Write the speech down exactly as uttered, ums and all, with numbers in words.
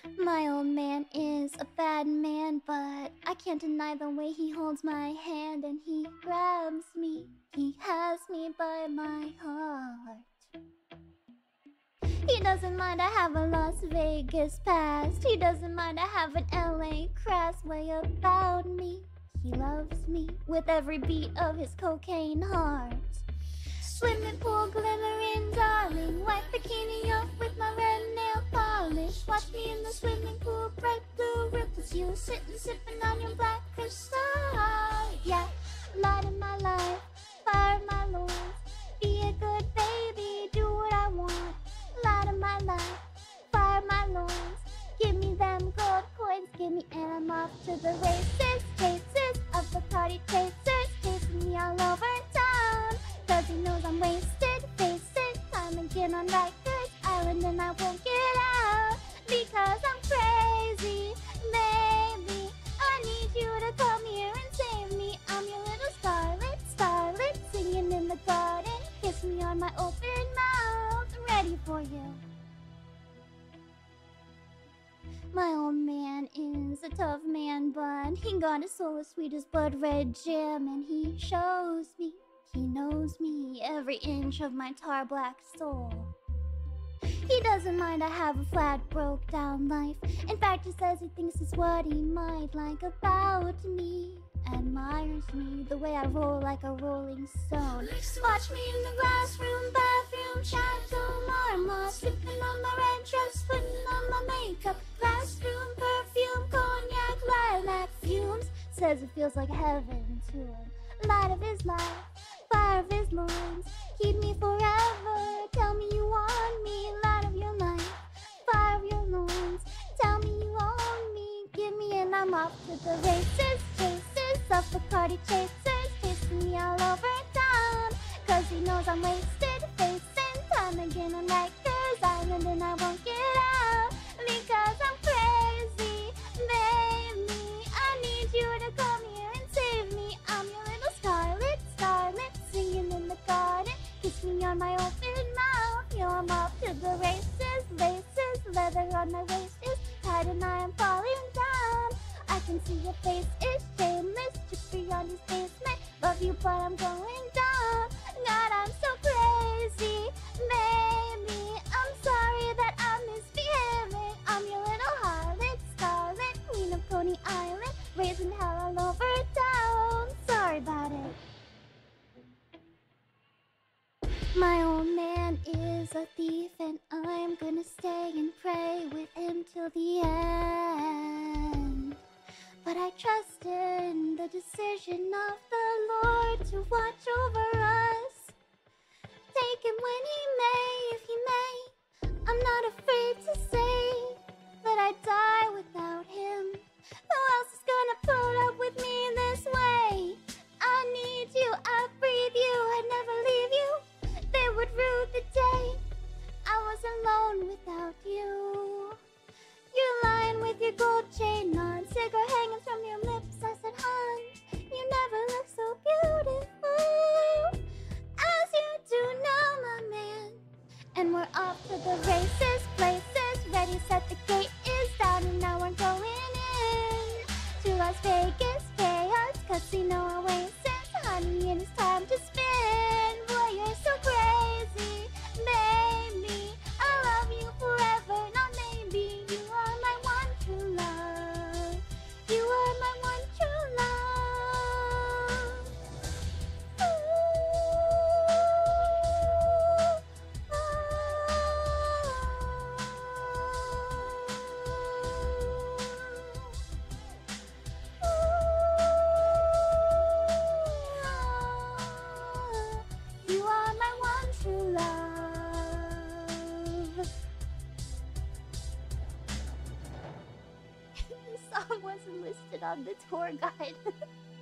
My old man is a bad man, but I can't deny the way he holds my hand and he grabs me. He has me by my heart. He doesn't mind I have a Las Vegas past. He doesn't mind I have an L A crass way about me. He loves me with every beat of his cocaine heart. Swimming pool glimmering, darling. White bikini off with my red nail polish. Watch me in the swimming pool, bright blue ripples. You sitting, sipping on your black crystal. Yeah, light in my life, fire in my loins. Be a good baby, do what I want. Light in my life, fire in my loins. Give me them gold coins, give me, and I'm off to the races. Chases of the party chasers, chasing me all over town. Cause he knows I'm wasted, facing time again on Rikers Island, and I won't get out because I'm crazy. Baby, I need you to come here and save me. I'm your little starlet, starlet, singing in the garden. Kiss me on my open mouth, ready for you. My old man is a tough man, but he got his soul as sweet as blood red jam, and he shows me. He knows me, every inch of my tar black soul. He doesn't mind I have a flat, broke down life. In fact, he says he thinks it's what he might like about me. Admires me, the way I roll like a rolling stone. Watch me in the glass room, bathroom, Chateau Marmont. Slipping on my red dress, putting on my makeup. Glass room, perfume, cognac, lilac fumes. Says it feels like heaven to him. Light of his life, fire of his loins. Keep me forever, tell me you want me. Light of your life, fire of your loins. Tell me you own me, give me, and I'm off to the races. Chases of the party chasers, chasing me all over town. Cause he knows I'm wasted, facing time again on Rikers Island, and I won't get out because I'm crazy. Baby, I need you to come here and save me. I'm your little starlet, starlet, singing in the garden. Kiss me on my open mouth. Yo, I'm off to the races, laces, leather on my waist is tight and I am falling down. I can see your face is shameless, chippy on his basement. Love you, but I'm going down. God, I'm so crazy, baby. I'm sorry that I'm misbehaving. I'm your little harlot, starlet, queen of Coney Island, raising hell all over town. Sorry about it. My old man is a thief, and I'm gonna stay and pray with him till the end. But I trust in the decision of the Lord to watch over us. Take him when he may, if he may. I'm not afraid to say that I die without him. Who else is gonna put up with me this way? I need you, I breathe you, I'd never leave you. They would rue the day I was alone without you. You're lying with your gold chain on, cigarette hanging from your lips. I said, hon, you never look so beautiful as you do now, my man. And we're off to the races, places, ready, set, the gate is down, and now we're going in to Las Vegas, chaos, casino oasis. Honey, it is time to spin. Boy, you're so crazy, baby. I love you forever, not maybe. You are my one true love. You are my one true love. Ooh, ooh, ooh. You are my one true love. The song wasn't listed on the tour guide.